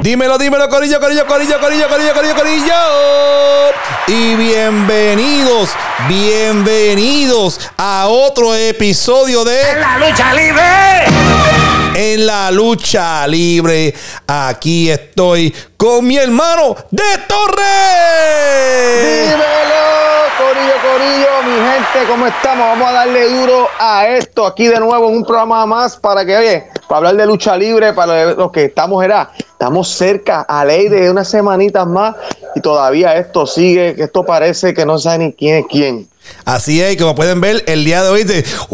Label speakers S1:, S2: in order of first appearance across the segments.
S1: Dímelo, corillo. Y bienvenidos a otro episodio de
S2: ¡En la lucha libre!
S1: En la lucha libre. Aquí estoy con mi hermano de Torres.
S3: Dímelo, corillo, mi gente, ¿cómo estamos? Vamos a darle duro a esto aquí de nuevo en un programa más para que, oye, para hablar de lucha libre, para los que estamos cerca a ley de unas semanitas más y todavía esto sigue, que esto parece que no sabe ni quién es quién.
S1: Así es, como pueden ver, el día de hoy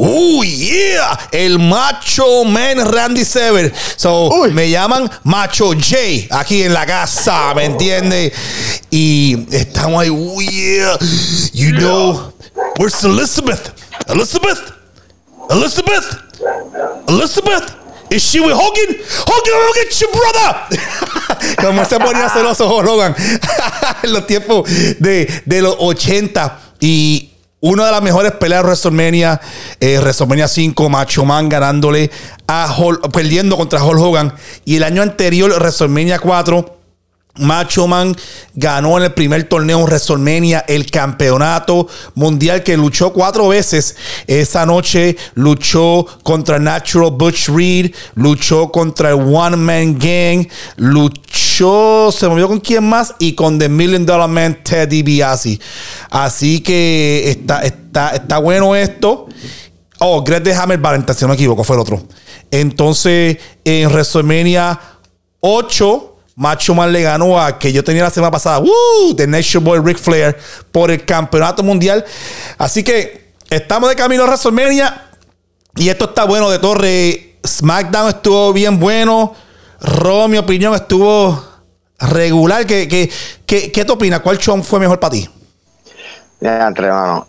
S1: el Macho Man Randy Sever. Me llaman Macho J aquí en la casa, ¿me entiendes? Y estamos ahí, you know, where's Elizabeth? Is she with Hogan? Hogan, I'm gonna get you, brother. Como se ponía celoso Hogan en los tiempos de los 80. Y una de las mejores peleas de WrestleMania, WrestleMania 5, Macho Man ganándole perdiendo contra Hulk Hogan. Y el año anterior, WrestleMania 4, Macho Man ganó en el primer torneo en WrestleMania el campeonato mundial, que luchó 4 veces. Esa noche luchó contra Natural Butch Reed, luchó contra el One Man Gang, se movió con quién más, y con The $1 Million Man Ted DiBiase. Así que está bueno esto. Greg the Hammer Valentine, si no me equivoco, fue el otro. Entonces, en WrestleMania 8, Macho Man le ganó a que yo tenía la semana pasada, The Nation Boy Ric Flair, por el campeonato mundial. Así que estamos de camino a WrestleMania y esto está bueno de Torre. SmackDown estuvo bien bueno. Raw, mi opinión, estuvo regular. ¿Qué te opinas? ¿Cuál show fue mejor para ti?
S3: Ya, hermano.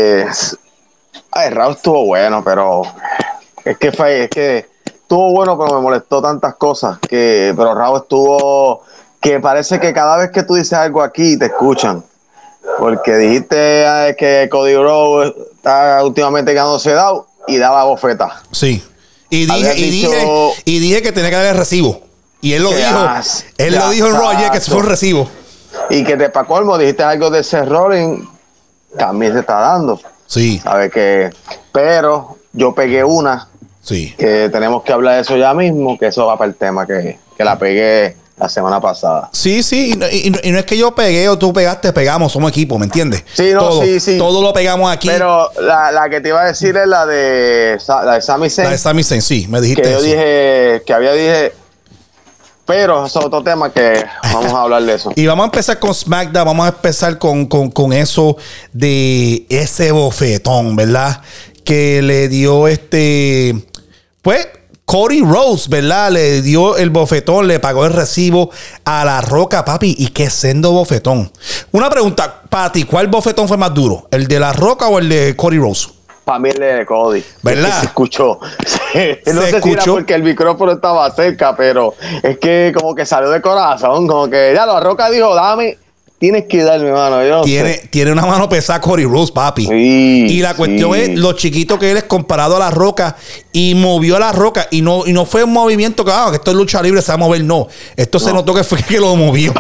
S3: Raw estuvo bueno, pero es que estuvo bueno, pero me molestó tantas cosas. Pero Raw estuvo, que parece que cada vez que tú dices algo aquí te escuchan. Porque dijiste que Cody Rhodes está últimamente ganándose down y daba bofeta.
S1: Sí. Y dije que tenía que dar el recibo. Y él lo dijo. Él lo dijo en Raw ayer, que fue un recibo. Y
S3: que te pa' colmo dijiste algo de Seth Rollins, también se está dando.
S1: Sí.
S3: ¿Sabes qué? Pero yo pegué una.
S1: Sí.
S3: Que tenemos que hablar de eso ya mismo, que eso va para el tema que la pegué la semana pasada.
S1: Sí. Y no es que yo pegué o tú pegaste, pegamos, somos equipo, ¿me entiendes?
S3: Sí, no, sí.
S1: Todo lo pegamos aquí.
S3: Pero la que te iba a decir es la de Sami Zayn.
S1: La de Sami Zayn, sí, me dijiste
S3: que
S1: eso.
S3: Yo dije, pero eso es otro tema que vamos a hablar de eso.
S1: Y vamos a empezar con SmackDown, vamos a empezar con eso de ese bofetón, ¿verdad? Que le dio pues Cody Rhodes, ¿verdad? Le dio el bofetón, le pagó el recibo a La Roca, papi. Y qué sendo bofetón. Una pregunta para ti, ¿cuál bofetón fue más duro? ¿El de La Roca o el de Cody Rhodes?
S3: Para mí el de Cody.
S1: ¿Verdad?
S3: Es que se escuchó. No sé si era porque el micrófono estaba cerca, pero es que como que salió de corazón. Como que ya La Roca dijo, tienes que darme, mano.
S1: Tiene una mano pesada Cody Rhodes, papi.
S3: Sí,
S1: y la cuestión es lo chiquito que él es comparado a La Roca, y movió a La Roca, y no fue un movimiento que esto es lucha libre, se va a mover, no. Esto se notó que fue que lo movió.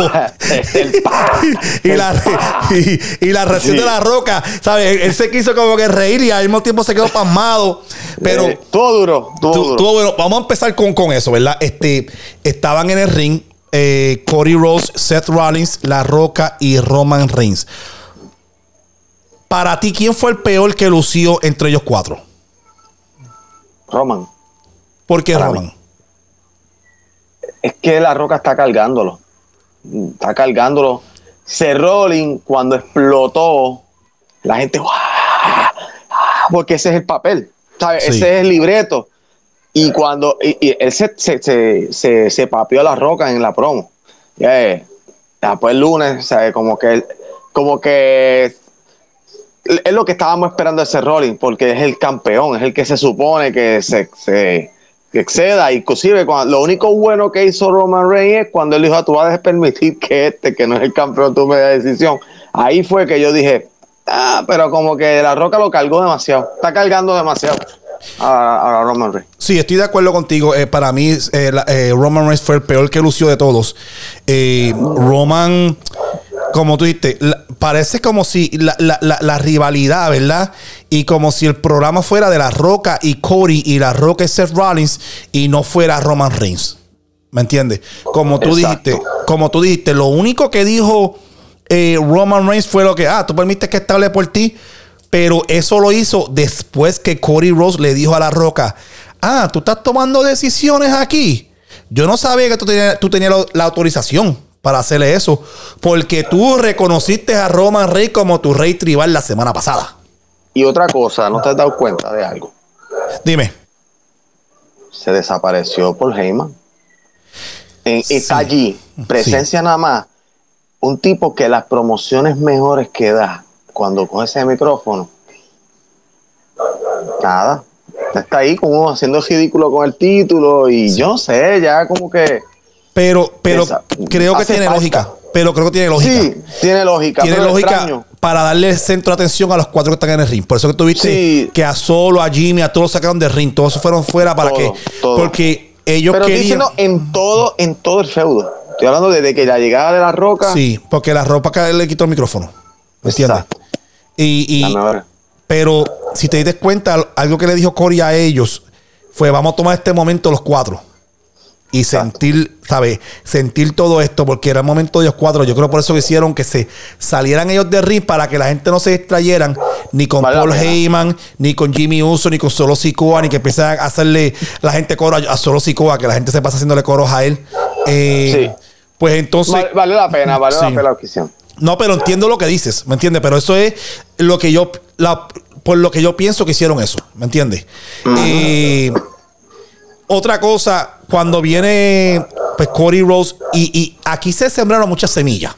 S1: y la reacción de La Roca, ¿sabes? Él se quiso como que reír y al mismo tiempo se quedó pasmado. Pero
S3: todo duro.
S1: Bueno. Vamos a empezar con eso, ¿verdad? Estaban en el ring Cody Rhodes, Seth Rollins, La Roca y Roman Reigns. Para ti, ¿quién fue el peor que lució entre ellos 4?
S3: Roman.
S1: ¿Por qué Roman?
S3: Mí. Es que La Roca está cargándolo. Seth Rollins, cuando explotó, la gente, porque ese es el papel, ¿sabes? Sí. Ese es el libreto. Y cuando él se papió a La Roca en la promo. Después el lunes, ¿sabes? Como que es lo que estábamos esperando de ese Rollins, porque es el campeón, es el que se supone que se exceda. Inclusive lo único bueno que hizo Roman Reigns es cuando él dijo, tú vas a permitir que que no es el campeón, tú me das decisión. Ahí fue que yo dije, pero como que La Roca lo cargó demasiado, está cargando demasiado. a Roman Reigns.
S1: Sí, estoy de acuerdo contigo. Para mí, Roman Reigns fue el peor que lució de todos. Roman, como tú dijiste, parece como si la rivalidad, ¿verdad? Y como si el programa fuera de La Roca y Cody y La Roca y Seth Rollins y no fuera Roman Reigns. ¿Me entiendes? Como tú dijiste, lo único que dijo Roman Reigns fue lo que, tú permites que esta hable por ti, pero eso lo hizo después que Cody Rhodes le dijo a La Roca, tú estás tomando decisiones aquí. Yo no sabía que tú tenías la autorización para hacerle eso, porque tú reconociste a Roman Reigns como tu rey tribal la semana pasada.
S3: Y otra cosa, ¿no te has dado cuenta de algo?
S1: Dime.
S3: Se desapareció Paul Heyman. Está allí, presencia nada más. Un tipo que las promociones mejores que da cuando coge ese micrófono, nada, está ahí como haciendo ridículo con el título y yo no sé, ya como que...
S1: Pero creo que tiene lógica. Pero creo que tiene lógica.
S3: Sí, tiene lógica.
S1: Tiene lógica para darle centro de atención a los 4 que están en el ring. Por eso que tuviste que a Solo, a Jimmy, a todos sacaron del ring. Todos fueron fuera para todo. Porque ellos
S3: pero
S1: querían...
S3: Pero en todo el feudo. Estoy hablando desde que la llegada de La Roca...
S1: Sí, porque La Roca le quitó el micrófono. ¿Me entiendes? Pero si te diste cuenta, algo que le dijo Cody a ellos fue, vamos a tomar este momento los 4 y sentir, ¿sabes? Sentir todo esto, porque era el momento de ellos 4. Yo creo por eso que hicieron que se salieran ellos de ring, para que la gente no se distrayeran ni con Paul Heyman, ni con Jimmy Uso, ni con Solo Sikoa, ni que empiece a hacerle la gente coro a Solo Sikoa, que la gente se pasa haciéndole coros a él. Pues entonces...
S3: Vale la pena, la pena la adquisición.
S1: No, pero entiendo lo que dices, ¿me entiendes? Pero eso es lo que yo... por lo que yo pienso que hicieron eso, ¿me entiendes? Otra cosa, cuando viene pues Cody Rhodes, y aquí se sembraron muchas semillas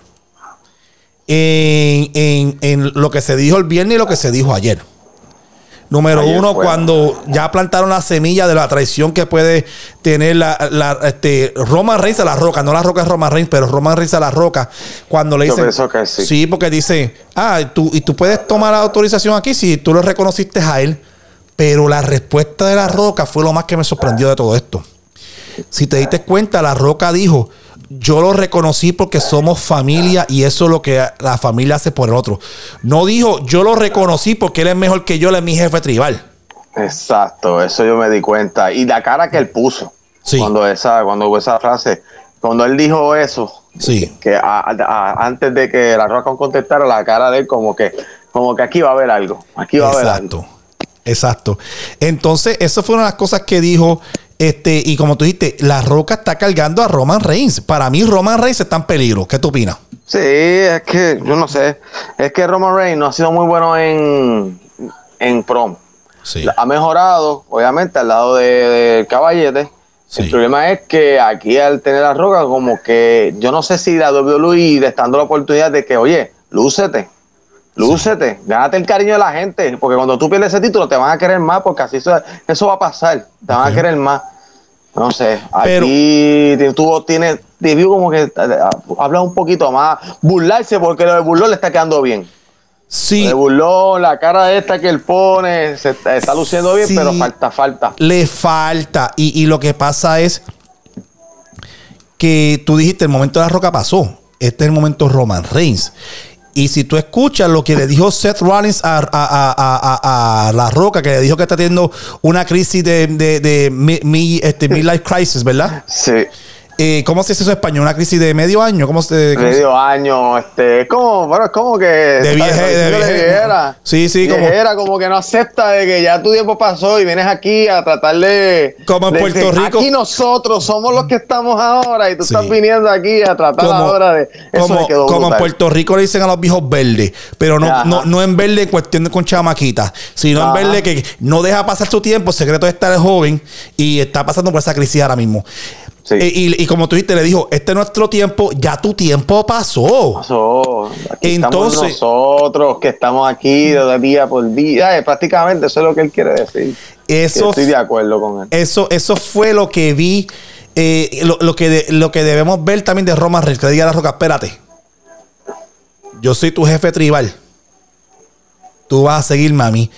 S1: en lo que se dijo el viernes y lo que se dijo ayer. Número uno, cuando ya plantaron la semilla de la traición que puede tener Roman Reigns a La Roca. No La Roca es Roman Reigns, pero Roman Reigns a La Roca. Cuando le dicen...
S3: Yo pienso que sí.
S1: Sí, porque dice, tú puedes tomar la autorización aquí si tú lo reconociste a él. Pero la respuesta de La Roca fue lo más que me sorprendió de todo esto. Si te diste cuenta, La Roca dijo, yo lo reconocí porque somos familia y eso es lo que la familia hace por el otro. No dijo, yo lo reconocí porque él es mejor que yo, él es mi jefe tribal.
S3: Exacto, eso yo me di cuenta. Y la cara que él puso cuando hubo esa frase, cuando él dijo eso, que antes de que La Roca contestara, la cara de él como que aquí va a haber algo. Aquí va a haber algo.
S1: Exacto. Entonces, eso fue una de las cosas que dijo. Y como tú dijiste, La Roca está cargando a Roman Reigns. Para mí, Roman Reigns está en peligro. ¿Qué tú opinas?
S3: Sí, es que yo no sé. Es que Roman Reigns no ha sido muy bueno en prom. Sí. Ha mejorado, obviamente, al lado de Caballete. Sí. El problema es que aquí, al tener La Roca, como que yo no sé si la WWE le está dando la oportunidad de que, oye, lúcete, gánate el cariño de la gente, porque cuando tú pierdes ese título te van a querer más, porque así eso va a pasar, te van a querer más. No sé, aquí debió como que hablar un poquito más, burlarse, porque lo de burlón le está quedando bien.
S1: Sí.
S3: De burlón, la cara esta que él pone, se está luciendo bien, pero falta.
S1: Le falta, y lo que pasa es que tú dijiste, el momento de La Roca pasó, este es el momento Roman Reigns. Y si tú escuchas lo que le dijo Seth Rollins a La Roca, que le dijo que está teniendo una crisis de midlife crisis, ¿verdad?
S3: Sí.
S1: ¿Cómo se dice eso en español? ¿Una crisis de medio año?
S3: Medio año, es como que...
S1: De viejera. Sí,
S3: viejera, como que no acepta de que ya tu tiempo pasó y vienes aquí a tratar de...
S1: Como en Puerto Rico.
S3: Aquí nosotros somos los que estamos ahora y tú estás viniendo aquí a tratar ahora de...
S1: Como en Puerto Rico le dicen a los viejos verdes, pero no en verde en cuestión de con chamaquitas, sino en verde que no deja pasar su tiempo, secreto de estar joven y está pasando por esa crisis ahora mismo. Sí. Y como tú dijiste, le dijo, este es nuestro tiempo, ya tu tiempo pasó.
S3: Aquí entonces, estamos nosotros que estamos aquí de día por día. Prácticamente eso es lo que él quiere decir. Estoy de acuerdo con él.
S1: Eso fue lo que vi, lo que debemos ver también de Roman Reigns, que le diga a La Roca, espérate, yo soy tu jefe tribal. Tú vas a seguirme a mí.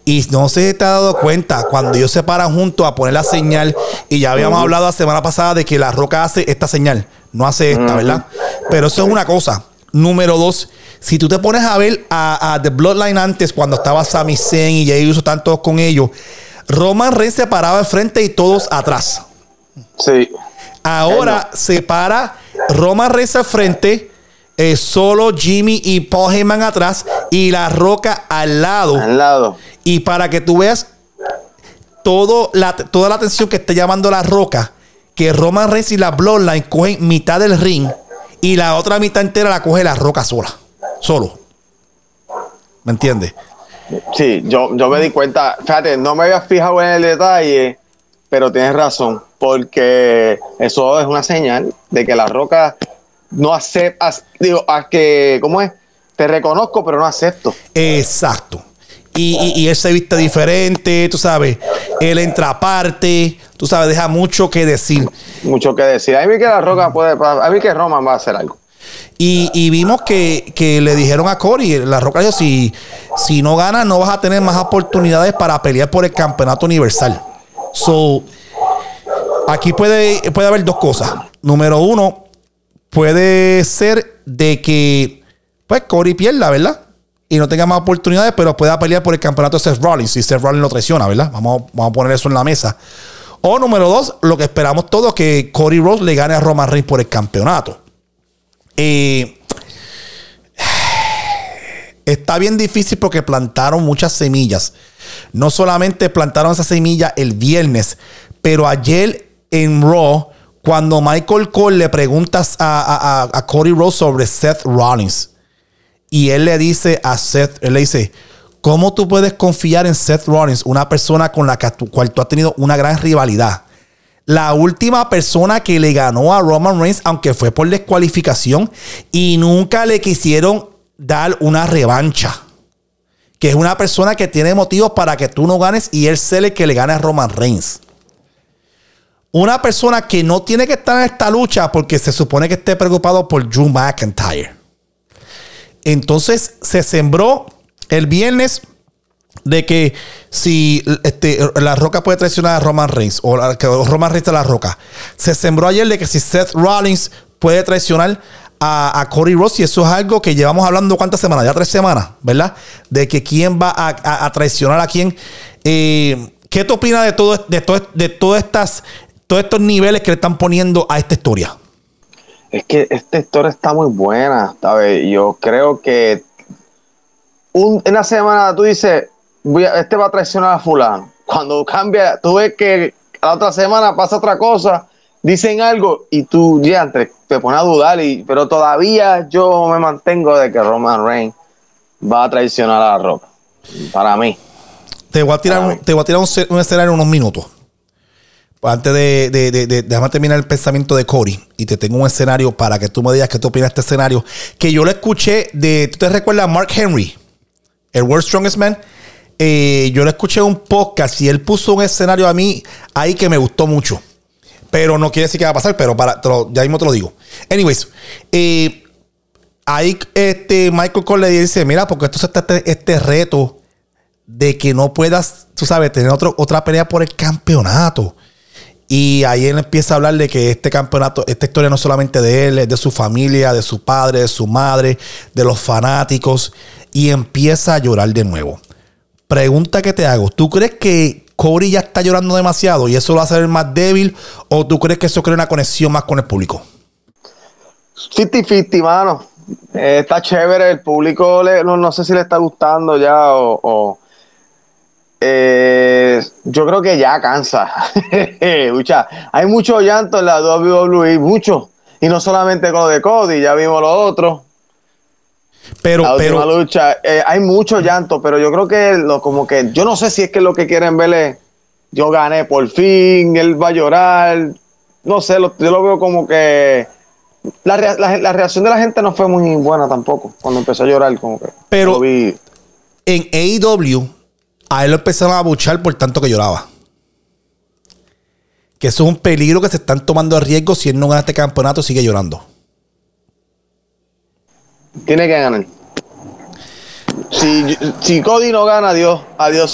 S1: Y no sé si te has dado cuenta, cuando ellos se paran juntos a poner la señal, y ya habíamos hablado la semana pasada de que La Roca hace esta señal, no hace esta, ¿verdad? Pero eso es una cosa. Número 2, si tú te pones a ver a The Bloodline antes, cuando estaba Sami Zayn y Jey Uso, están todos con ellos, Roman Reigns se paraba al frente y todos atrás.
S3: Sí.
S1: Ahora se para Roman Reigns al frente, solo Jimmy y Paul Heyman atrás y La Roca al lado.
S3: Al lado.
S1: Y para que tú veas toda la atención que está llamando La Roca, que Roman Reigns y la Bloodline cogen mitad del ring y la otra mitad entera la coge La Roca solo. ¿Me entiendes?
S3: Sí, yo me di cuenta. Fíjate, no me había fijado en el detalle, pero tienes razón, porque eso es una señal de que La Roca no acepta, ¿cómo es? Te reconozco, pero no acepto.
S1: Exacto. Y él se viste diferente, tú sabes. Él entra aparte, tú sabes, deja mucho que decir.
S3: Mucho que decir. A mí que La Roca a mí que Roman va a hacer algo.
S1: Y vimos que le dijeron a Cody, La Roca dijo, si no ganas, no vas a tener más oportunidades para pelear por el campeonato universal. So, aquí puede haber dos cosas. Número 1, puede ser de que pues Cody pierda, ¿verdad? Y no tenga más oportunidades, pero pueda pelear por el campeonato de Seth Rollins. Si Seth Rollins lo traiciona, ¿verdad? Vamos a poner eso en la mesa. O número 2, lo que esperamos todos, que Cody Rhodes le gane a Roman Reigns por el campeonato. Está bien difícil porque plantaron muchas semillas. No solamente plantaron esa semilla el viernes, pero ayer en Raw, cuando Michael Cole le preguntas a Cody Rhodes sobre Seth Rollins, y él le dice a Seth, él le dice, ¿cómo tú puedes confiar en Seth Rollins, una persona con la cual tú has tenido una gran rivalidad? La última persona que le ganó a Roman Reigns, aunque fue por descualificación, y nunca le quisieron dar una revancha. Que es una persona que tiene motivos para que tú no ganes y él sea el que le gane a Roman Reigns. Una persona que no tiene que estar en esta lucha porque se supone que esté preocupado por Drew McIntyre. Entonces se sembró el viernes de que si La Roca puede traicionar a Roman Reigns o que Roman Reigns a La Roca. Se sembró ayer de que si Seth Rollins puede traicionar a Cody Rhodes, y eso es algo que llevamos hablando ¿cuántas semanas? Ya 3 semanas, ¿verdad? De que quién va a traicionar a quién. ¿Qué te opinas de todos estos niveles que le están poniendo a esta historia?
S3: Es que esta historia está muy buena, ¿sabes? Yo creo que en una semana tú dices, este va a traicionar a fulano. Cuando cambia, tú ves que a la otra semana pasa otra cosa, dicen algo y tú ya te pones a dudar. Pero todavía yo me mantengo de que Roman Reigns va a traicionar a La Roca. Para mí.
S1: Te voy a tirar un escenario en unos minutos. Antes déjame terminar el pensamiento de Cody y te tengo un escenario para que tú me digas qué tú opinas de este escenario, que yo lo escuché ¿tú te recuerdas a Mark Henry, el World's Strongest Man? Yo lo escuché en un podcast y él puso un escenario a mí ahí que me gustó mucho, pero no quiere decir que va a pasar, pero ya mismo te lo digo. Anyways, ahí Michael Cole le dice, mira, porque esto está este reto de que no puedas, tú sabes, tener otra pelea por el campeonato. Y ahí él empieza a hablar de que este campeonato, esta historia no es solamente de él, es de su familia, de su padre, de su madre, de los fanáticos. Y empieza a llorar de nuevo. Pregunta que te hago. ¿Tú crees que Cody ya está llorando demasiado y eso lo va a hacer más débil? ¿O tú crees que eso crea una conexión más con el público?
S3: 50-50, mano. Está chévere. El público no sé si le está gustando ya yo creo que ya cansa. Hay mucho llanto en la WWE, mucho. Y no solamente con lo de Cody, ya vimos lo otro. La última lucha, hay mucho llanto, pero yo creo que como que yo no sé si es que lo que quieren ver es yo gané por fin, él va a llorar. No sé, yo lo veo como que la reacción de la gente no fue muy buena tampoco cuando empezó a llorar, como que.
S1: Pero lo vi. En AEW a él lo empezaron a abuchar por tanto que lloraba. Que eso es un peligro que se están tomando a riesgo. Si él no gana este campeonato, sigue llorando.
S3: Tiene que ganar. si Cody no gana, adiós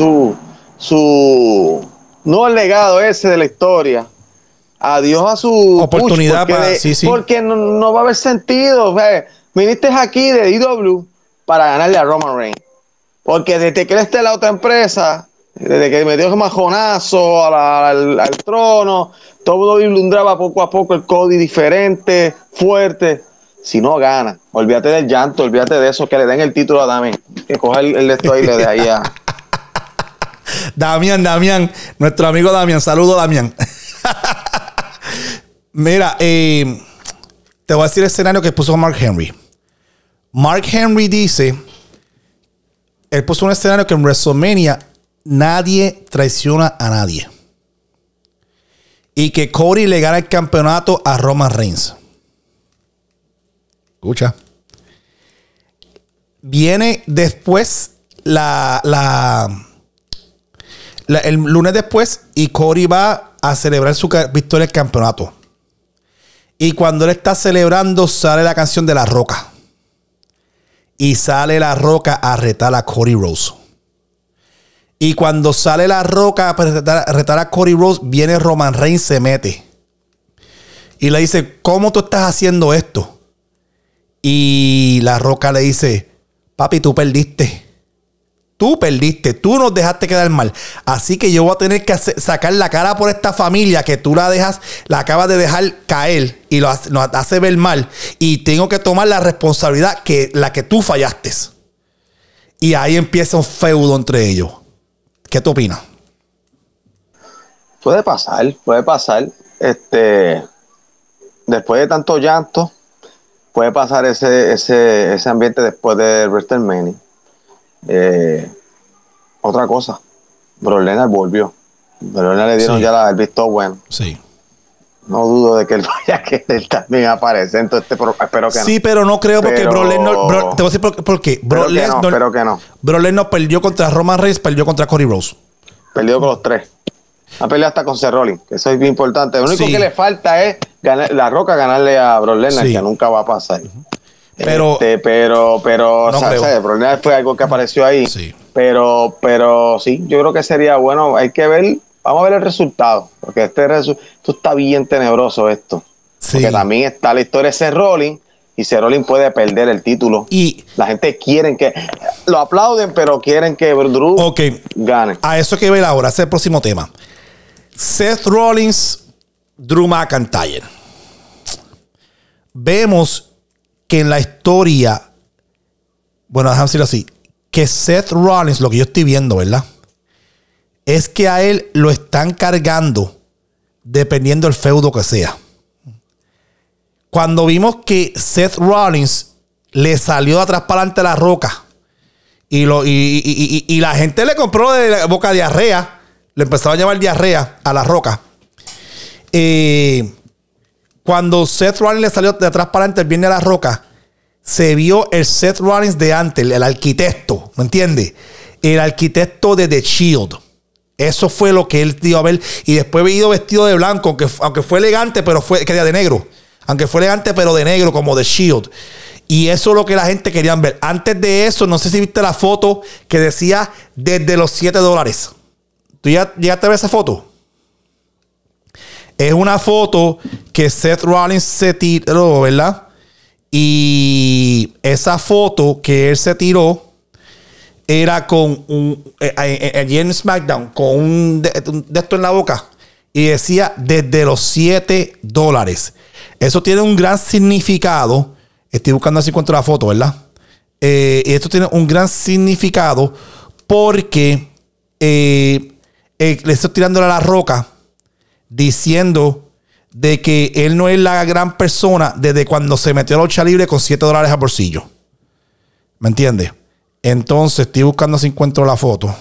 S3: su no el legado ese de la historia. Adiós a su
S1: oportunidad
S3: push,
S1: para sí.
S3: Porque no va a haber sentido. O sea, viniste aquí de IW para ganarle a Roman Reigns. Porque desde que él esté en la otra empresa, desde que metió ese majonazo al trono, todo ilumbraba poco a poco el Cody diferente, fuerte. Si no gana, olvídate del llanto, olvídate de eso, que le den el título a Damian. Que coja el de esto y le dé ahí a...
S1: Damian, nuestro amigo Damian. Saludos, Damian. Mira, te voy a decir el escenario que puso Mark Henry. Mark Henry dice, él puso un escenario que en WrestleMania nadie traiciona a nadie. Y que Cody le gana el campeonato a Roman Reigns. Escucha. Viene después el lunes después y Cody va a celebrar su victoria del campeonato. Y cuando él está celebrando, sale la canción de La Roca. Y sale La Roca a retar a Cody Rhodes. Y cuando sale La Roca a retar a Cody Rhodes, viene Roman Reigns, se mete. Y le dice, ¿cómo tú estás haciendo esto? Y La Roca le dice, papi, tú perdiste. Tú perdiste. Tú nos dejaste quedar mal. Así que yo voy a tener que sacar la cara por esta familia que tú la acabas de dejar caer y nos hace ver mal. Y tengo que tomar la responsabilidad la que tú fallaste. Y ahí empieza un feudo entre ellos. ¿Qué tú opinas?
S3: Puede pasar. Después de tanto llanto, puede pasar ese ambiente después de WrestleMania. Otra cosa, Brock Lesnar volvió. Brock Lesnar le dieron ya el visto bueno.
S1: Sí.
S3: No dudo de que él vaya a querer también aparecer. Entonces, espero que no.
S1: Sí, pero no creo porque Brock Lesnar. Te voy a decir por qué. Brock Lesnar perdió contra Roman Reigns, perdió contra Cody Rhodes.
S3: Perdió con los tres. Ha peleado hasta con Seth Rollins, que eso es bien importante. Lo único que le falta es La Roca ganarle a Brock Lesnar, que nunca va a pasar.
S1: Pero
S3: no,
S1: o sea,
S3: el problema fue algo que apareció ahí.
S1: Sí.
S3: Pero sí, yo creo que sería bueno. Hay que ver, vamos a ver el resultado. Porque esto está bien tenebroso esto. Sí. Porque también está la historia de Seth Rollins. Y Seth Rollins puede perder el título. Y la gente quiere que lo aplauden, pero quieren que Drew gane.
S1: A eso que ver ahora, ese es el próximo tema. Seth Rollins, Drew McIntyre. Vemos que en la historia, bueno, déjame decirlo así, que Seth Rollins, lo que yo estoy viendo, ¿verdad? Es que a él lo están cargando dependiendo del feudo que sea. Cuando vimos que Seth Rollins le salió de atrás para adelante La Roca y la gente le compró de la boca diarrea, le empezaba a llamar diarrea a La Roca. Cuando Seth Rollins le salió de atrás para adelante el viernes a La Roca, se vio el Seth Rollins de antes, el arquitecto, ¿me entiendes? El arquitecto de The Shield. Eso fue lo que él dio a ver. Y después había ido vestido de blanco, aunque fue elegante, pero quería de negro. Aunque fue elegante, pero de negro, como The Shield. Y eso es lo que la gente quería ver. Antes de eso, no sé si viste la foto que decía desde los $7. ¿Tú ya llegaste a ver esa foto? Es una foto que Seth Rollins se tiró, ¿verdad? Y esa foto que él se tiró era con allí en SmackDown, con un de esto en la boca. Y decía desde los $7. Eso tiene un gran significado. Estoy buscando así encuentro la foto, ¿verdad? Y esto tiene un gran significado porque le estoy tirándole a La Roca diciendo de que él no es la gran persona desde cuando se metió a la lucha libre con $7 al bolsillo. ¿Me entiendes? Entonces estoy buscando si encuentro la foto.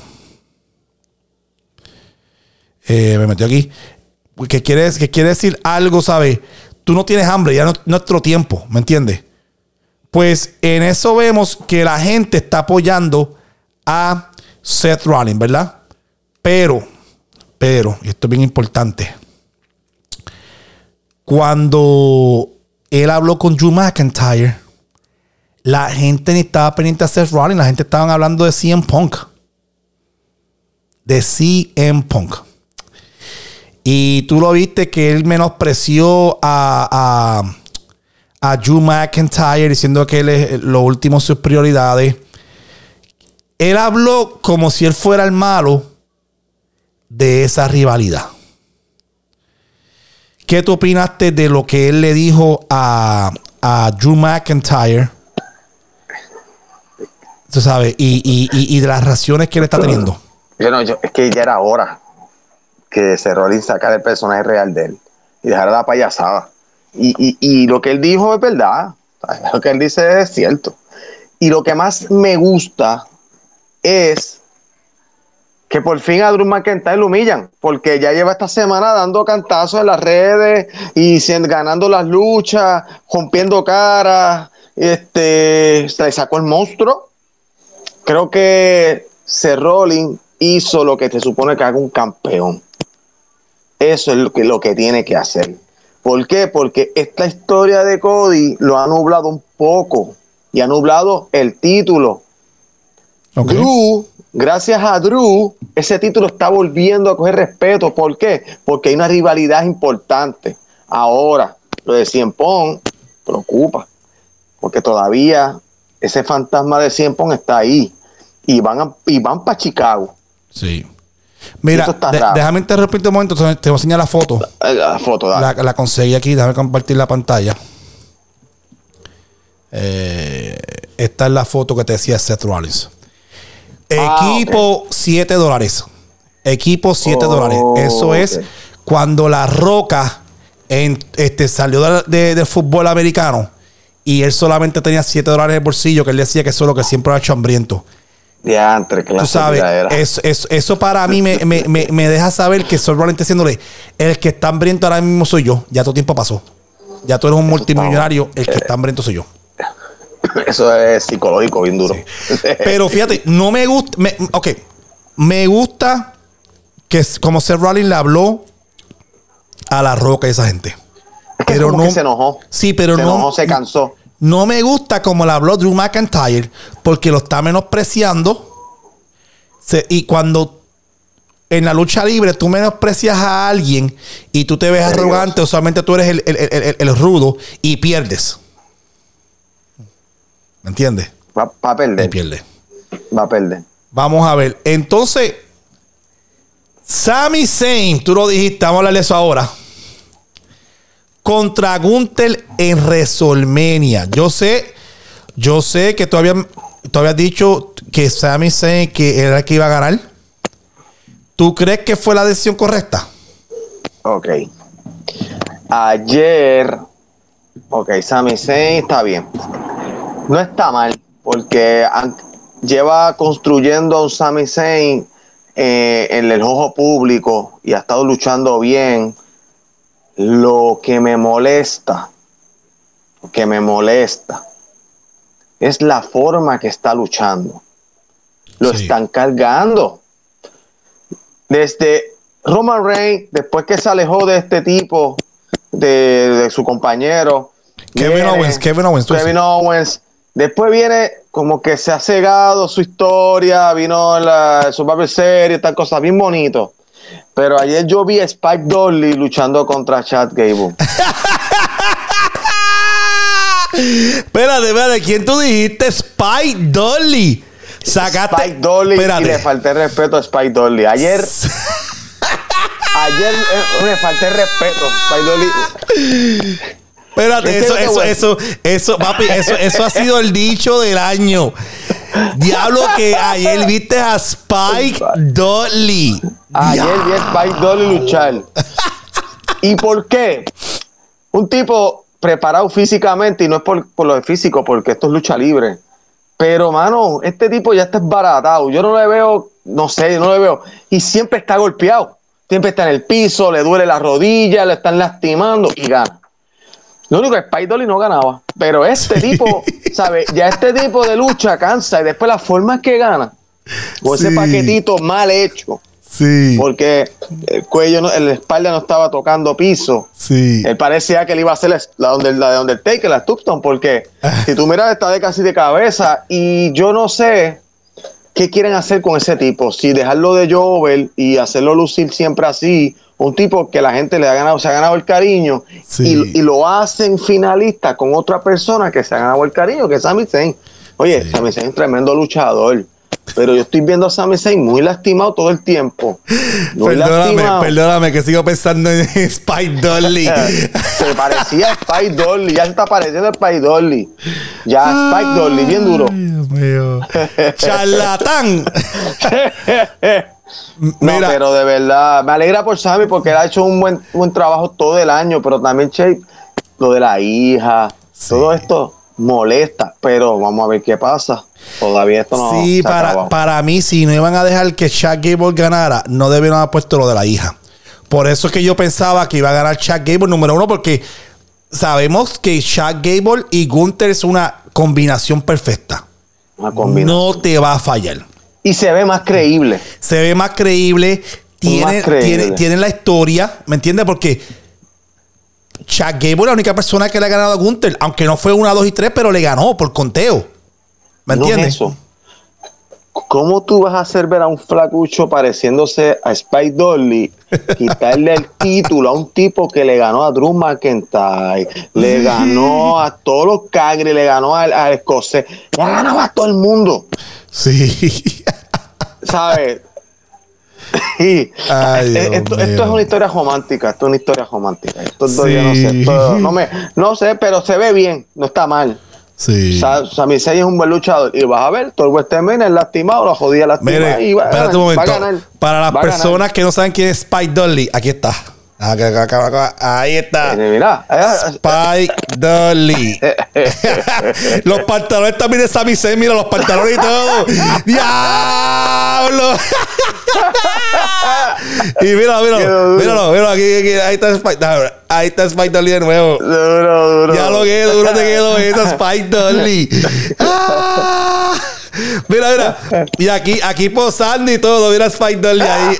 S1: Me metió aquí. Que quiere decir algo, ¿sabes? Tú no tienes hambre, ya no es nuestro tiempo, ¿me entiendes? Pues en eso vemos que la gente está apoyando a Seth Rollins, ¿verdad? Pero, y esto es bien importante. Cuando él habló con Drew McIntyre, la gente ni estaba pendiente a Seth Rollins. La gente estaba hablando de CM Punk. De CM Punk. Y tú lo viste que él menospreció a Drew McIntyre diciendo que él es lo último sus prioridades. Él habló como si él fuera el malo de esa rivalidad. ¿Qué tú opinaste de lo que él le dijo a Drew McIntyre? Tú sabes, y de las reacciones que él está teniendo.
S3: Es que ya era hora que Seth Rollins sacara el personaje real de él y dejara la payasada. Y lo que él dijo es verdad. Lo que él dice es cierto. Y lo que más me gusta es que por fin a Drew McIntyre lo humillan, porque ya lleva esta semana dando cantazos en las redes y ganando las luchas, rompiendo caras, se le sacó el monstruo. Creo que Seth Rollins hizo lo que se supone que haga un campeón. Eso es lo que tiene que hacer. ¿Por qué? Porque esta historia de Cody lo ha nublado un poco y ha nublado el título. Okay. Drew, gracias a Drew, ese título está volviendo a coger respeto. ¿Por qué? Porque hay una rivalidad importante. Ahora, lo de CM Punk preocupa, porque todavía ese fantasma de CM Punk está ahí y van para Chicago.
S1: Sí. Mira, déjame interrumpirte un momento. Te voy a enseñar la foto.
S3: La foto, dale.
S1: La conseguí aquí. Déjame compartir la pantalla. Esta es la foto que te decía Seth Rollins. Equipo, okay. $7. Equipo, $7. Eso es cuando La Roca salió del fútbol americano y él solamente tenía $7 en el bolsillo, que él decía que eso es lo que siempre ha hecho hambriento.
S3: Diantre,
S1: tú sabes, eso para mí me deja saber que Seth Rollins está diciéndole: el que está hambriento ahora mismo soy yo. Ya tu tiempo pasó. Ya tú eres un multimillonario. El que está hambriento soy yo.
S3: Eso es psicológico, bien duro.
S1: Sí. Pero fíjate, no me gusta. Me gusta que como Seth Rollins le habló a La Roca y esa gente.
S3: Pero como no que se enojó.
S1: Sí, pero
S3: se enojó, se cansó.
S1: No me gusta como le habló Drew McIntyre, porque lo está menospreciando. Y cuando en la lucha libre tú menosprecias a alguien y tú te ves arrogante, usualmente tú eres el rudo y pierdes. ¿Me entiendes?
S3: Va a perder.
S1: Y pierde.
S3: Va a perder.
S1: Vamos a ver. Entonces, Sami Zayn, tú lo dijiste, vamos a hablar de eso ahora. Contra Gunther en WrestleMania. Yo sé que tú habías dicho que Sami Zayn que era el que iba a ganar. ¿Tú crees que fue la decisión correcta?
S3: Ok. Ayer, Sami Zayn está bien. No está mal, porque lleva construyendo a un Sami Zayn en el ojo público y ha estado luchando bien. Lo que me molesta es la forma que está luchando. Lo están cargando. Desde Roman Reigns, después que se alejó de este tipo, de su compañero, Kevin Owens. Después viene como que se ha cegado su historia, vino la Survivor Series, tal cosa, bien bonito. Pero ayer yo vi a Spike Dudley luchando contra Chad Gable.
S1: Espérate, ¿quién tú dijiste? Spike Dudley. Sacaste.
S3: Spike Dudley. Y le falté respeto a Spike Dudley. Ayer le falté respeto a Spike Dudley.
S1: Espérate, papi, eso ha sido el dicho del año. Diablo, que ayer viste a Spike Dudley.
S3: Ayer vi a Spike Dudley luchar. ¿Y por qué? Un tipo preparado físicamente, y no es por lo de físico, porque esto es lucha libre. Pero, mano, este tipo ya está esbaratado. Yo no le veo, no le veo. Y siempre está golpeado. Siempre está en el piso, le duele la rodilla, le están lastimando y gana. Lo único es que Spike Dudley no ganaba. Pero este tipo, ¿sabes? Ya este tipo de lucha cansa. Y después la forma que gana. Con ese paquetito mal hecho.
S1: Sí.
S3: Porque el cuello, la espalda no estaba tocando piso.
S1: Sí.
S3: Él parecía que él iba a hacer la de Undertaker, la Tombstone, porque si tú miras, está de casi de cabeza. Y yo no sé qué quieren hacer con ese tipo. Si dejarlo de Jovel y hacerlo lucir siempre así, un tipo que la gente se ha ganado el cariño,
S1: Sí.
S3: y lo hacen finalista con otra persona que se ha ganado el cariño, que es Sami Zayn. Oye,
S1: Sí.
S3: Sami Zayn es tremendo luchador. Pero yo estoy viendo a Sami Zayn muy lastimado todo el tiempo. Muy lastimado.
S1: Perdóname, que sigo pensando en Spike Dudley.
S3: Se parecía a Spike Dudley. Ya se está pareciendo a Spike Dudley. Ya, Spike Dudley, bien duro.
S1: Ay, Dios mío. Charlatán.
S3: No,
S1: Mira.
S3: pero de verdad, me alegra por Sami porque él ha hecho un buen trabajo todo el año, pero también, Che, lo de la hija,
S1: Sí.
S3: todo esto molesta, pero vamos a ver qué pasa. Todavía esto no
S1: Sí,
S3: se ha acabado.
S1: para mí, si no iban a dejar que Chad Gable ganara, no debieron haber puesto lo de la hija. Por eso es que yo pensaba que iba a ganar Chad Gable número 1, porque sabemos que Chad Gable y Gunther es una combinación perfecta.
S3: Una combinación.
S1: No te va a fallar.
S3: Y se ve más creíble.
S1: Se ve más creíble. Tiene la historia, ¿me entiendes? Porque Chad Gable es la única persona que le ha ganado a Gunther, aunque no fue 1, 2 y 3, pero le ganó por conteo. ¿Me
S3: No
S1: entiendes?
S3: es eso. ¿Cómo tú vas a hacer ver a un flacucho pareciéndose a Spike Dudley, quitarle el título a un tipo que le ganó a Drew McIntyre, le ganó a todos los Cagri, le ganó al escocés, le ganaba a todo el mundo?
S1: Sí.
S3: ¿Sabes?
S1: Ay,
S3: esto es una historia romántica. Esto es una historia romántica. Esto
S1: Sí.
S3: yo no sé. No sé, pero se ve bien. No está mal.
S1: Sí.
S3: Sami Zayn es un buen luchador. Y vas a ver, todo el West End es lastimado, la jodida lastimada.
S1: Mire,
S3: Y va
S1: espérate un
S3: a
S1: momento.
S3: ganar.
S1: Para las
S3: Va a ganar.
S1: personas que no saben quién es Spike Dudley, aquí está. Ahí está.
S3: Mira,
S1: Spike Dudley. Los pantalones también de Sami Zayn, mira los pantalones y todo. ¡Diablo! Y míralo, aquí, ahí está Spike. Ahí está Spike Dudley de nuevo.
S3: duro.
S1: Ya lo que duro te quedó esa Spike Dudley. ¡Ah! Mira. Y aquí posando y todo. Mira Spike Dudley ahí.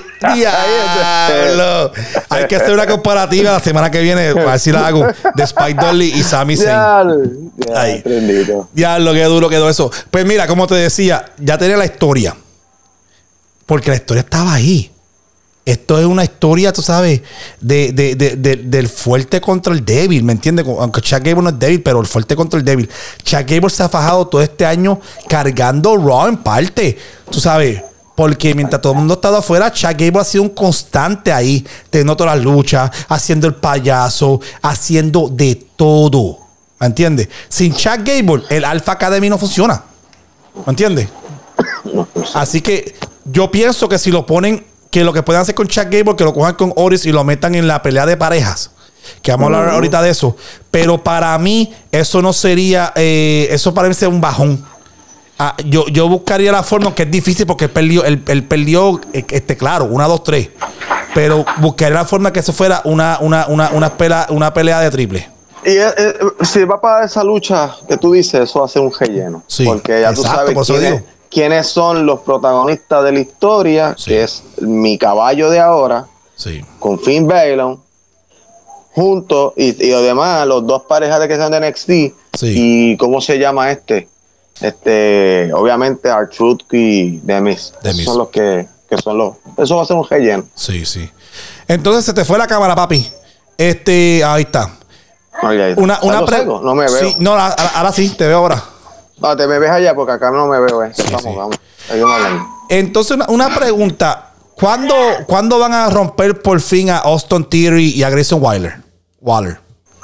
S1: ¡Diablo! Hay que hacer una comparativa la semana que viene. A ver si la hago. De Spike Dudley y Sami Zayn. Ahí. Diablo, qué duro quedó eso. Pues mira, como te decía, ya tenía la historia. Porque la historia estaba ahí. Esto es una historia, tú sabes, del fuerte contra el débil, ¿me entiendes? Aunque Chad Gable no es débil, pero el fuerte contra el débil. Chad Gable se ha fajado todo este año cargando Raw en parte, tú sabes. Porque mientras todo el mundo ha estado afuera, Chad Gable ha sido un constante ahí, teniendo todas las luchas, haciendo el payaso, haciendo de todo, ¿me entiendes? Sin Chad Gable, el Alpha Academy no funciona, ¿me entiendes? Así que yo pienso que si lo ponen, que lo que pueden hacer con Chad Gable, que lo cojan con Otis y lo metan en la pelea de parejas. Que vamos a hablar ahorita de eso. Pero para mí, eso no sería, eso para mí sería un bajón. Yo buscaría la forma, que es difícil porque él perdió, claro, 1, 2, 3. Pero buscaría la forma que eso fuera una pelea de triple.
S3: Y si va para esa lucha que tú dices, eso hace un relleno.
S1: Sí,
S3: porque ya
S1: exacto,
S3: tú sabes quiénes son los protagonistas de la historia,
S1: sí,
S3: que es mi caballo de ahora,
S1: sí,
S3: con Finn Balor, juntos, y además los dos parejas de que son de NXT,
S1: sí.
S3: y ¿cómo se llama obviamente R-Truth y The Miz. Esos son los que son los... Eso va a ser un relleno.
S1: Sí. Entonces se te fue la cámara, papi. Ahí está.
S3: Okay.
S1: Una
S3: no me veo.
S1: Sí, no, ahora sí, te veo ahora.
S3: Te me ves allá porque acá no me veo.
S1: Sí,
S3: vamos. Seguimos hablando.
S1: Entonces, una pregunta. ¿Cuándo van a romper por fin a Austin Theory y a Grayson Waller?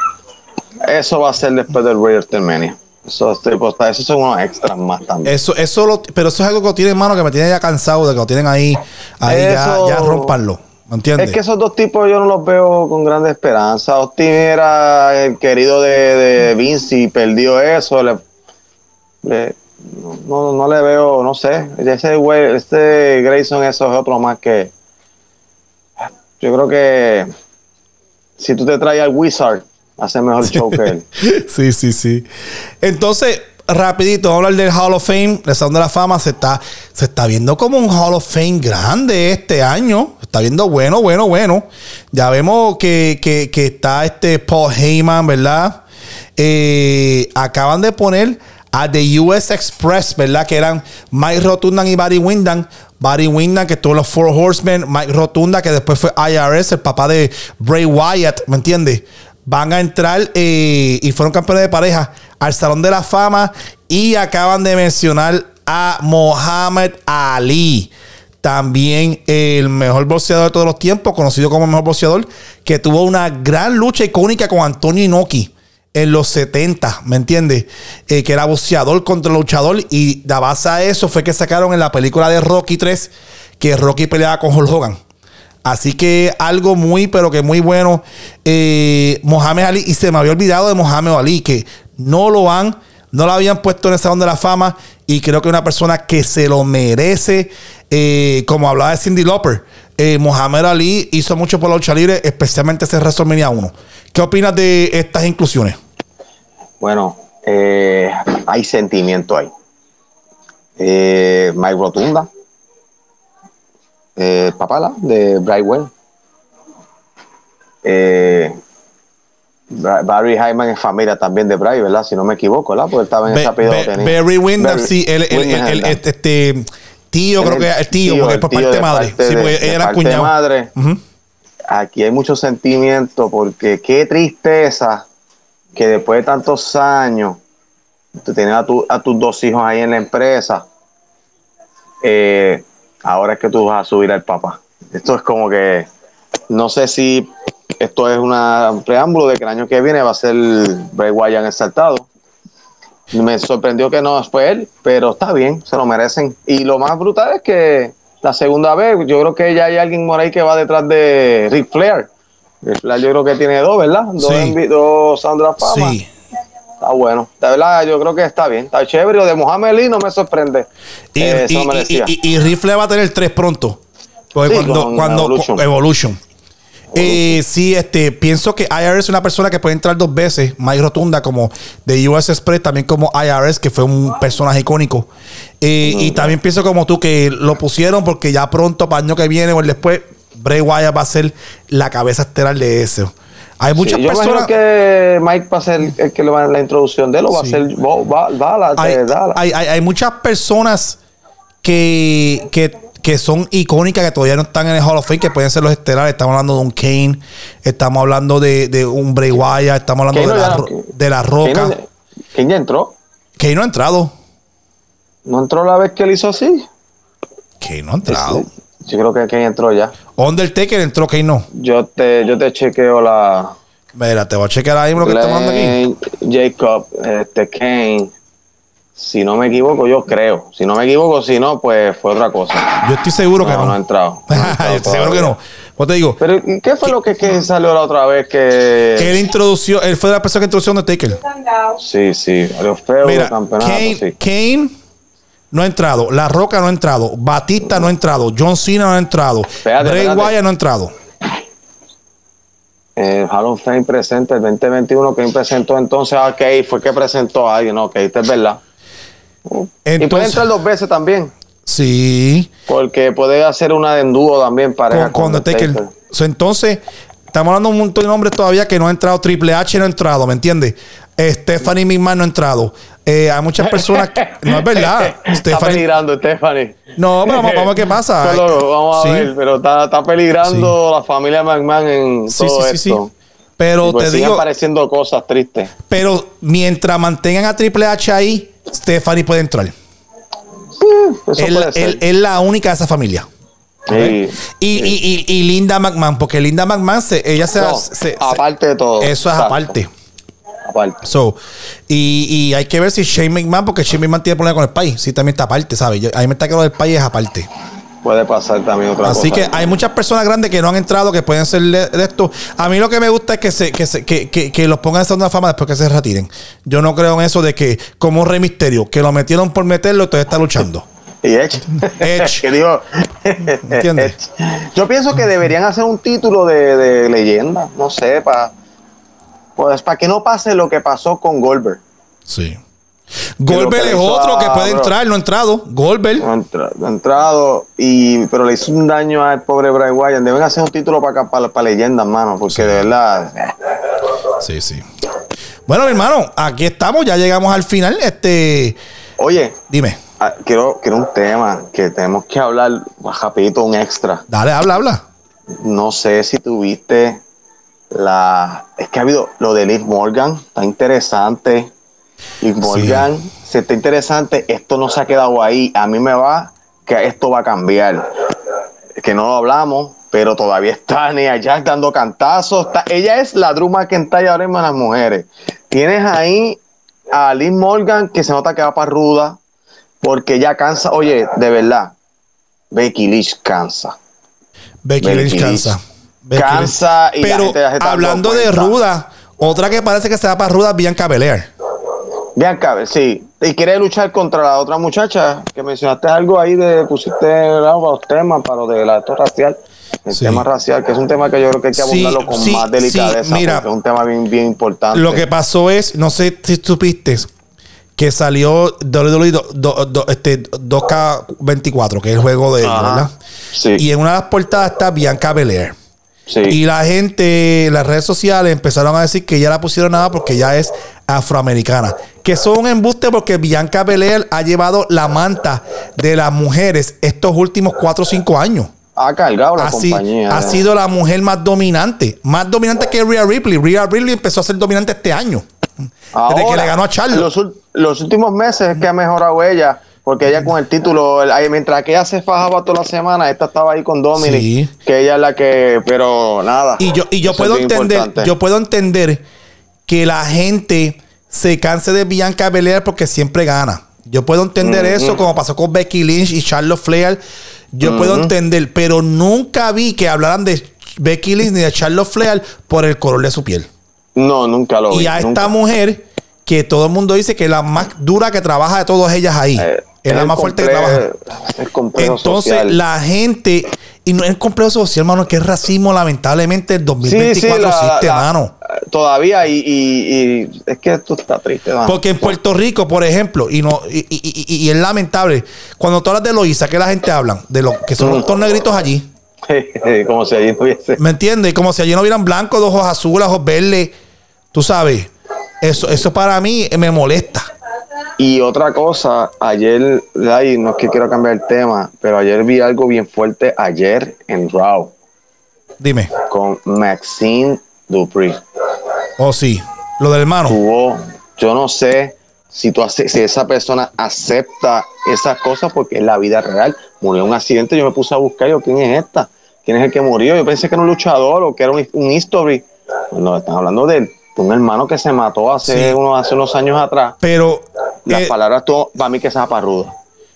S3: Eso va a ser después del WrestleMania. Eso son unos extras más también.
S1: Pero eso es algo que lo tienen en mano, que me tiene ya cansado de que lo tienen ahí ya rompanlo. ¿Me entiendes?
S3: Es que esos dos tipos yo no los veo con grande esperanza. Austin era el querido de Vince y perdió eso. No le veo, no sé. Este Grayson, eso es otro más que... Yo creo que si tú te traes al Wizard, hace mejor show que él.
S1: Sí. Entonces, rapidito, vamos a hablar del Hall of Fame, el Salón de la Fama. Se está viendo como un Hall of Fame grande este año. Se está viendo bueno. Ya vemos que está Paul Heyman, ¿verdad? Acaban de poner a The US Express, ¿verdad? Que eran Mike Rotunda y Barry Windham. Barry Windham, que estuvo en los Four Horsemen. Mike Rotunda, que después fue IRS, el papá de Bray Wyatt, ¿me entiendes? Van a entrar y fueron campeones de pareja al Salón de la Fama. Y acaban de mencionar a Muhammad Ali. También el mejor boxeador de todos los tiempos, conocido como el mejor boxeador, que tuvo una gran lucha icónica con Antonio Inoki en los 70, ¿me entiendes? Que era boxeador contra luchador. Y de base a eso fue que sacaron en la película de Rocky 3 que Rocky peleaba con Hulk Hogan. Así que algo muy, pero que muy bueno. Muhammad Ali, y se me había olvidado de Muhammad Ali, que no lo habían puesto en el Salón de la Fama, y creo que es una persona que se lo merece. Como hablaba de Cyndi Lauper, Muhammad Ali hizo mucho por la lucha libre, especialmente ese WrestleMania 1. ¿Qué opinas de estas inclusiones?
S3: Bueno, hay sentimiento ahí. Mike Rotunda, papá de Bray Wyatt. Barry Heyman es familia también de Bray, ¿verdad? Si no me equivoco, ¿verdad? Porque estaba en esa pedo.
S1: Barry Windham, sí, tío, creo que el tío, porque es por parte de madre. Sí, porque era cuñado.
S3: Madre. Aquí hay mucho sentimiento, porque qué tristeza que después de tantos años tú tienes a tus dos hijos ahí en la empresa. Ahora es que tú vas a subir al papá. Esto es como que, no sé si esto es un preámbulo de que el año que viene va a ser Bray Wyatt exaltado. Me sorprendió que no fue él, pero está bien, se lo merecen. Y lo más brutal es que la segunda vez, yo creo que ya hay alguien por ahí que va detrás de Ric Flair. Ric Flair yo creo que tiene dos, ¿verdad? Dos Sandra Fama. Sí. Está bueno. De verdad, yo creo que está bien. Está chévere. Lo de Muhammad Ali no me sorprende.
S1: Y Ric Flair va a tener 3 pronto. Porque sí, cuando Evolution. Sí, pienso que IRS es una persona que puede entrar 2 veces. Mike Rotunda como de US Express, también como IRS, que fue un personaje icónico. Y también pienso como tú, que lo pusieron porque ya pronto, para el año que viene o el después, Bray Wyatt va a ser la cabeza estelar de eso. Hay muchas personas. Yo imagino que
S3: Mike va a ser el que le va a dar la introducción de él, o va a ser
S1: hay muchas personas que son icónicas, que todavía no están en el Hall of Fame, que pueden ser los estelares. Estamos hablando de un Kane, estamos hablando de un Bray Wyatt, estamos hablando de la Roca.
S3: ¿Kane ya entró?
S1: Kane no ha entrado.
S3: ¿No entró la vez que él hizo así?
S1: Kane no ha entrado.
S3: Yo creo que Kane entró ya.
S1: Undertaker entró, Kane no.
S3: Yo te chequeo la...
S1: Mira, te voy a chequear ahí lo que estamos hablando aquí.
S3: Jacob, Kane... Si no me equivoco, yo creo. Si no me equivoco, si no, pues fue otra cosa.
S1: Yo estoy seguro que no.
S3: No ha entrado.
S1: Yo estoy seguro que no. Pues te digo.
S3: Pero ¿qué fue lo que salió la otra vez que...
S1: Él fue la persona que introdujo a Undertaker.
S3: Sí. Los feos de campeonato,
S1: Kane no ha entrado. La Roca no ha entrado. Batista no ha entrado. John Cena no ha entrado. Bray Wyatt no ha entrado.
S3: Hall of Fame presente el 2021. Kane presentó entonces a Kane. Fue que presentó a alguien. Ok, esto es verdad. Entonces, y puede entrar 2 veces también.
S1: Sí.
S3: Porque puede hacer una de en dúo también para
S1: con Undertaker. Entonces, estamos hablando de un montón de nombres todavía que no ha entrado. Triple H no ha entrado, ¿me entiendes? Stephanie McMahon no ha entrado. Hay muchas personas que... No es verdad.
S3: Está peligrando Stephanie.
S1: No, pero vamos a ver qué pasa.
S3: Vamos a ver, pero está peligrando la familia McMahon en todo esto.
S1: Pero pues te digo...
S3: apareciendo cosas tristes.
S1: Pero mientras mantengan a Triple H ahí, Stephanie puede entrar. Él es la única de esa familia. Okay. Y Linda McMahon, porque Linda McMahon
S3: aparte de todo.
S1: Eso es aparte. Y hay que ver si Shane McMahon, porque Shane McMahon tiene problemas con el país. Sí, también está aparte, ¿sabes? A mí me está que lo del país es aparte.
S3: Puede pasar también otra cosa.
S1: Así que hay muchas personas grandes que no han entrado, que pueden ser de esto. A mí lo que me gusta es que los pongan en Salón de la Fama después que se retiren. Yo no creo en eso de que, como Rey Mysterio, que lo metieron por meterlo y todavía está luchando.
S3: Y Edge. Que digo, ¿entiendes? Yo pienso que deberían hacer un título de leyenda, no sé, para que no pase lo que pasó con Goldberg.
S1: Sí. Goldberg es otro que puede entrar, no ha entrado. Goldberg.
S3: No ha entrado, pero le hizo un daño al pobre Bray Wyatt. Deben hacer un título para leyendas, mano, porque de verdad.
S1: Sí, sí. Bueno, mi hermano, aquí estamos, ya llegamos al final.
S3: Oye,
S1: dime.
S3: Quiero un tema que tenemos que hablar rapidito, un extra.
S1: Dale, habla.
S3: No sé si tuviste es que ha habido lo de Liv Morgan, está interesante. Liv Morgan, se está interesante. Esto no se ha quedado ahí. A mí me va que esto va a cambiar. Que no lo hablamos, pero todavía está Nia Jax dando cantazos. Ella es la Drew McIntyre ahora mismo en las mujeres. Tienes ahí a Liv Morgan que se nota que va para ruda porque ella cansa. Oye, de verdad, Becky Lynch cansa.
S1: Becky Lynch cansa.
S3: Cansa y
S1: pero
S3: la gente
S1: hablando de ruda, otra que parece que se va para ruda es Bianca Belair.
S3: Bianca, sí. Y quiere luchar contra la otra muchacha que mencionaste algo ahí pusiste los temas para lo de la acto racial. El tema racial, que es un tema que yo creo que hay que abordarlo con más delicadeza,
S1: mira,
S3: porque es un tema bien, bien importante.
S1: Lo que pasó es, no sé si supiste, que salió WWE 2K24, que es el juego de ellos, ¿verdad?
S3: Sí.
S1: Y en una de las portadas está Bianca Belair.
S3: Sí.
S1: Y la gente, las redes sociales empezaron a decir que ya la pusieron nada porque ya es afroamericana. Que son un embuste porque Bianca Belair ha llevado la manta de las mujeres estos últimos 4 o 5 años.
S3: Ha cargado la compañía.
S1: Ha sido la mujer más dominante que Rhea Ripley. Rhea Ripley empezó a ser dominante este año.
S3: Ahora,
S1: desde que le ganó a Charlotte.
S3: Los últimos meses es que ha mejorado ella. Porque ella con el título, mientras que ella se fajaba toda la semana, esta estaba ahí con Dominic. Sí. Que ella es la que, pero nada.
S1: Y yo puedo entender que la gente se canse de Bianca Belair porque siempre gana. Yo puedo entender eso, como pasó con Becky Lynch y Charlotte Flair. Yo puedo entender, pero nunca vi que hablaran de Becky Lynch ni de Charlotte Flair por el color de su piel.
S3: No, nunca lo vi.
S1: Y a esta mujer que todo el mundo dice que es la más dura que trabaja de todas ellas ahí. Es la más fuerte que trabaja. Entonces, social. La gente, y no es complejo social, hermano, que es racismo, lamentablemente, el 2024 existe, hermano.
S3: Todavía, y es que esto está triste, hermano.
S1: Porque en Puerto Rico, por ejemplo, y es lamentable, cuando tú hablas de Loíza, que la gente habla, de los que son los negritos allí.
S3: Como si allí no hubiese.
S1: ¿Me entiendes? Como si allí no hubieran blancos, de ojos azules, ojos verdes. Tú sabes. Eso para mí me molesta.
S3: Y otra cosa, ayer, no es que quiero cambiar el tema, pero ayer vi algo bien fuerte ayer en Raw.
S1: Dime.
S3: Con Maxine Dupri.
S1: Oh, sí. Lo del hermano.
S3: Yo no sé si esa persona acepta esas cosas porque es la vida real. Murió en un accidente, yo me puse a buscar, ¿quién es esta? ¿Quién es el que murió? Yo pensé que era un luchador o que era un history. No, están hablando de un hermano que se mató hace unos años atrás.
S1: Pero
S3: las palabras, para mí que se parruda.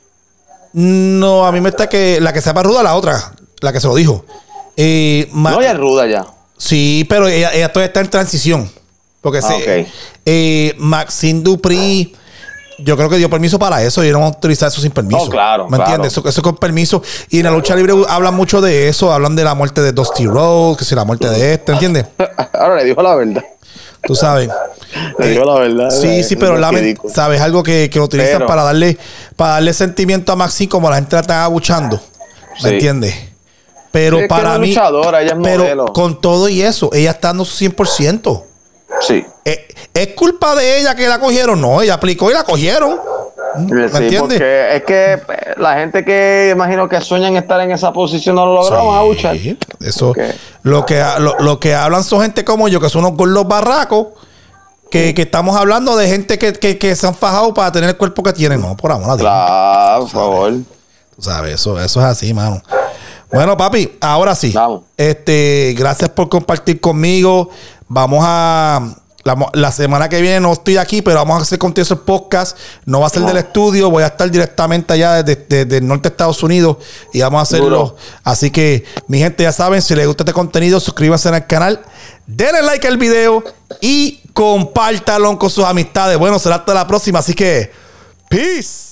S1: No, a mí me está que la que se parruda, la otra, la que se lo dijo.
S3: No, ella es ruda ya.
S1: Sí, pero ella todavía está en transición. Porque Maxine Dupri, yo creo que dio permiso para eso y no vamos a utilizar eso sin permiso.
S3: No, claro.
S1: ¿Me entiendes? Eso con permiso. Y en la lucha libre hablan mucho de eso. Hablan de la muerte de Dusty Rhodes, que si la muerte de ¿entiendes?
S3: Ahora le dijo la verdad.
S1: Tú sabes.
S3: Le digo la verdad.
S1: Sí, pero sabes algo que lo utilizan para darle sentimiento a Maxine como la gente la está abuchando. ¿Me entiendes? Pero sí, para mí,
S3: luchadora, ella es modelo.
S1: Con todo y eso, ella está dando su 100%.
S3: Sí.
S1: ¿Es culpa de ella que la cogieron? No, ella aplicó y la cogieron. ¿Me entiendes?
S3: Porque es que la gente que imagino que sueñan estar en esa posición no lo logramos a buchar.
S1: Eso, lo que hablan son gente como yo, que son unos gordos barracos, que estamos hablando de gente que se han fajado para tener el cuerpo que tienen. No, por amor a Dios.
S3: Claro, por favor.
S1: Tú sabes, eso es así, mano. Bueno, papi, ahora sí.
S3: Vamos.
S1: Gracias por compartir conmigo. Vamos a... La semana que viene no estoy aquí, pero vamos a hacer contigo el podcast. No va a ser del estudio, voy a estar directamente allá desde el norte de Estados Unidos y vamos a hacerlo. Duro. Así que, mi gente, ya saben, si les gusta este contenido, suscríbanse al canal, denle like al video y compártanlo con sus amistades. Bueno, será hasta la próxima, así que, peace.